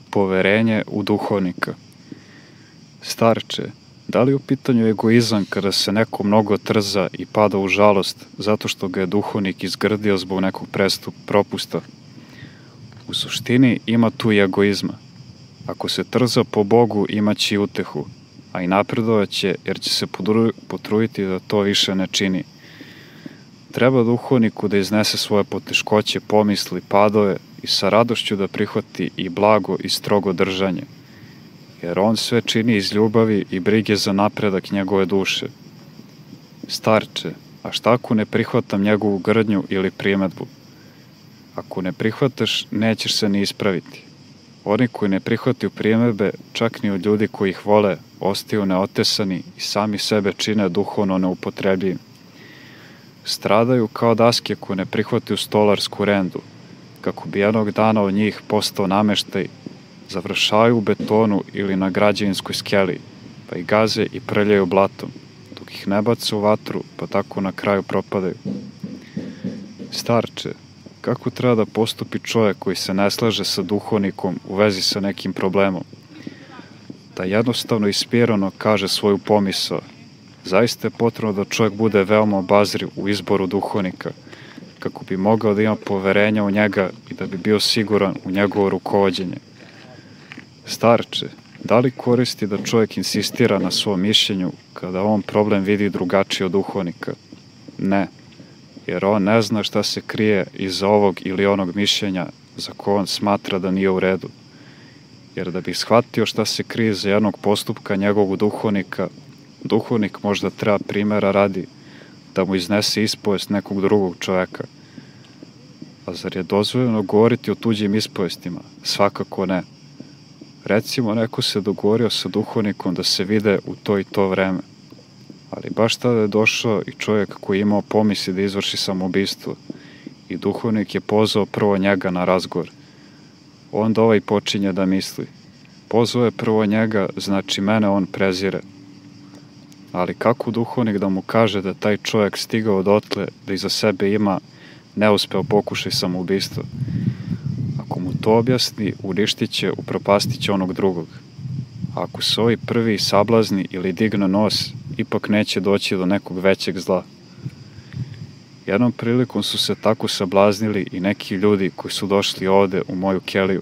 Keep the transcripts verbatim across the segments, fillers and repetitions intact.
Poverenje u duhovnika. Starče, da li je u pitanju egoizam kada se neko mnogo trza i pada u žalost zato što ga je duhovnik izgrdio zbog nekog prestup propusta? U suštini ima tu i egoizma. Ako se trza po Bogu, imaće i utehu, a i napredovaće jer će se potruditi da to više ne čini. Treba duhovniku da iznese svoje poteškoće, pomisli, padove i sa radošću da prihvati i blago i strogo držanje, jer on sve čini iz ljubavi i brige za napredak njegove duše. Starče, a šta ako ne prihvatam njegovu grdnju ili primedbu? Ako ne prihvataš, nećeš se ni ispraviti. Oni koji ne prihvataju primedbe, čak ni od ljudi koji ih vole, ostaju neotesani i sami sebe čine duhovno neupotrebljivim. Stradaju kao daske koje ne prihvataju stolarsku rendu, kako bi jednog dana od njih postao nameštaj, završavaju u betonu ili na građevinskoj skeli, pa ih gaze i prljaju blatom, dok ih ne bace u vatru, pa tako na kraju propadaju. Starče, kako treba da postupi čovjek koji se ne slaže sa duhovnikom u vezi sa nekim problemom? Da jednostavno ispirano kaže svoju pomisao. Zaista je potrebno da čovjek bude veoma obazriv u izboru duhovnika, kako bi mogao da ima poverenja u njega i da bi bio siguran u njegovo rukovođenje. Starče, da li koristi da čovjek insistira na svom mišljenju kada on problem vidi drugačije od duhovnika? Ne, jer on ne zna šta se krije iza ovog ili onog mišljenja za koje on smatra da nije u redu. Jer da bi shvatio šta se krije iza jednog postupka njegovog duhovnika, duhovnik možda treba primjera radi da mu iznese ispovest nekog drugog čovjeka. A zar je dozvoljeno govoriti o tuđim ispovestima? Svakako ne. Recimo, neko se dogovorio sa duhovnikom da se vide u to i to vreme. Ali baš tada je došao i čovjek koji je imao pomisli da izvrši samoubistvo i duhovnik je pozvao prvo njega na razgovor. Onda ovaj počinje da misli. Pozvao je prvo njega, znači mene on prezire. Ali kako duhovnik da mu kaže da taj čovjek stigao dotle da iza sebe ima neuspeo pokušaj samoubistva? Ako mu to objasni, uništit će, upropastit će onog drugog. A ako se ovaj prvi sablazni ili digne nos, ipak neće doći do nekog većeg zla. Jednom prilikom su se tako sablaznili i neki ljudi koji su došli ovde u moju keliju.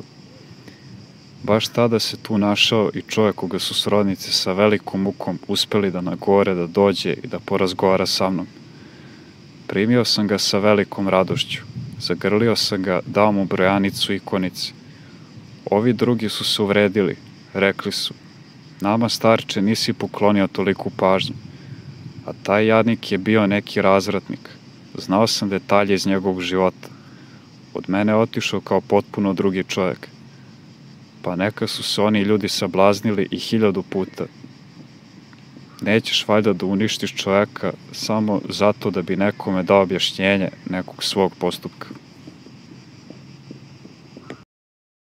Baš tada se tu našao i čovjek koga su srodnici sa velikom mukom uspeli da nagore, da dođe i da porazgovara sa mnom. Primio sam ga sa velikom radošću. Zagrlio sam ga, dao mu brojanicu i ikonice. Ovi drugi su se uvredili. Rekli su, nama starče nisi poklonio toliku pažnju. A taj jadnik je bio neki razvratnik. Znao sam detalje iz njegovog života. Od mene je otišao kao potpuno drugi čovjek. Pa neka su se oni ljudi sablaznili i hiljadu puta. Nećeš valjda da uništiš čovjeka samo zato da bi nekome dao objašnjenje nekog svog postupka.